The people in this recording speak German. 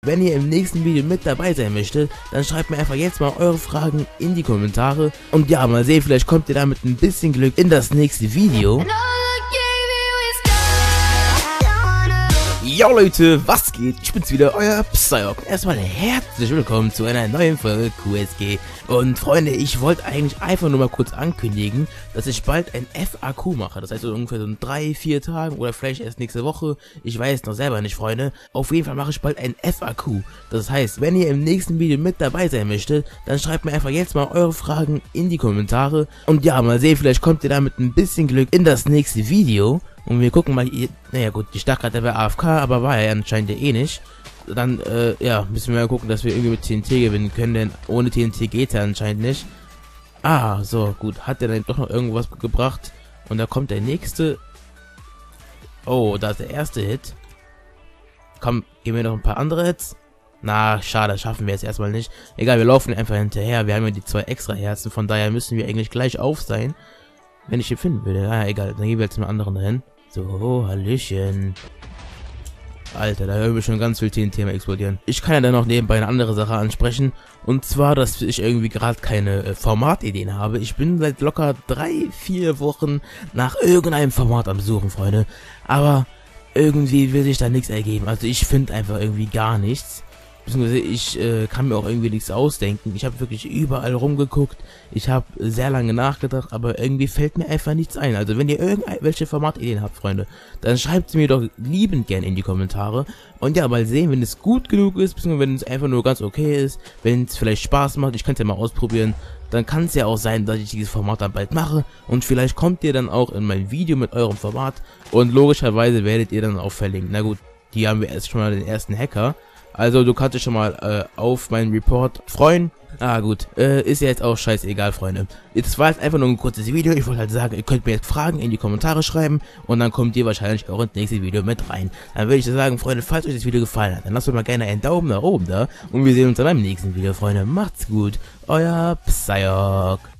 Wenn ihr im nächsten Video mit dabei sein möchtet, dann schreibt mir einfach jetzt mal eure Fragen in die Kommentare. Und ja, mal sehen, vielleicht kommt ihr da mit ein bisschen Glück in das nächste Video. Yo Leute, was geht? Ich bin's wieder, euer Psyok. Erstmal herzlich willkommen zu einer neuen Folge QSG. Und Freunde, ich wollte eigentlich einfach nur mal kurz ankündigen, dass ich bald ein FAQ mache. Das heißt so ungefähr so in 3-4 Tagen oder vielleicht erst nächste Woche. Ich weiß noch selber nicht, Freunde. Auf jeden Fall mache ich bald ein FAQ. Das heißt, wenn ihr im nächsten Video mit dabei sein möchtet, dann schreibt mir einfach jetzt mal eure Fragen in die Kommentare. Und ja, mal sehen, vielleicht kommt ihr da mit ein bisschen Glück in das nächste Video. Und wir gucken mal, naja gut, ich dachte gerade, der wäre AFK, aber war er anscheinend ja eh nicht. Dann, ja, müssen wir mal gucken, dass wir irgendwie mit TNT gewinnen können, denn ohne TNT geht er anscheinend nicht. Ah, so, gut, hat er dann doch noch irgendwas gebracht. Und da kommt der nächste. Oh, da ist der erste Hit. Komm, geben wir noch ein paar andere Hits. Na, schade, schaffen wir jetzt erstmal nicht. Egal, wir laufen einfach hinterher, wir haben ja die 2 extra Herzen, von daher müssen wir eigentlich gleich auf sein. Wenn ich ihn finden würde, ja, egal, dann gehen wir jetzt mit anderen dahin. So, Hallöchen. Alter, da hören wir schon ganz viel TNT mal explodieren. Ich kann ja dann noch nebenbei eine andere Sache ansprechen. Und zwar, dass ich irgendwie gerade keine Formatideen habe. Ich bin seit locker 3-4 Wochen nach irgendeinem Format am Suchen, Freunde. Aber irgendwie will sich da nichts ergeben. Also ich finde einfach irgendwie gar nichts. Beziehungsweise ich kann mir auch irgendwie nichts ausdenken. Ich habe wirklich überall rumgeguckt. Ich habe sehr lange nachgedacht, aber irgendwie fällt mir einfach nichts ein. Also wenn ihr irgendwelche Formatideen habt, Freunde, dann schreibt sie mir doch liebend gern in die Kommentare. Und ja, mal sehen, wenn es gut genug ist, beziehungsweise wenn es einfach nur ganz okay ist, wenn es vielleicht Spaß macht, ich kann es ja mal ausprobieren, dann kann es ja auch sein, dass ich dieses Format dann bald mache. Und vielleicht kommt ihr dann auch in mein Video mit eurem Format. Und logischerweise werdet ihr dann auch verlinkt. Na gut, hier haben wir erst schon mal den ersten Hacker. Also du kannst dich schon mal auf meinen Report freuen. Ah gut, ist ja jetzt auch scheißegal, Freunde. Jetzt war jetzt einfach nur ein kurzes Video. Ich wollte halt sagen, ihr könnt mir jetzt Fragen in die Kommentare schreiben. Und dann kommt ihr wahrscheinlich auch ins nächste Video mit rein. Dann würde ich sagen, Freunde, falls euch das Video gefallen hat, dann lasst doch mal gerne einen Daumen nach oben da. Und wir sehen uns dann beim nächsten Video, Freunde. Macht's gut, euer Psyok.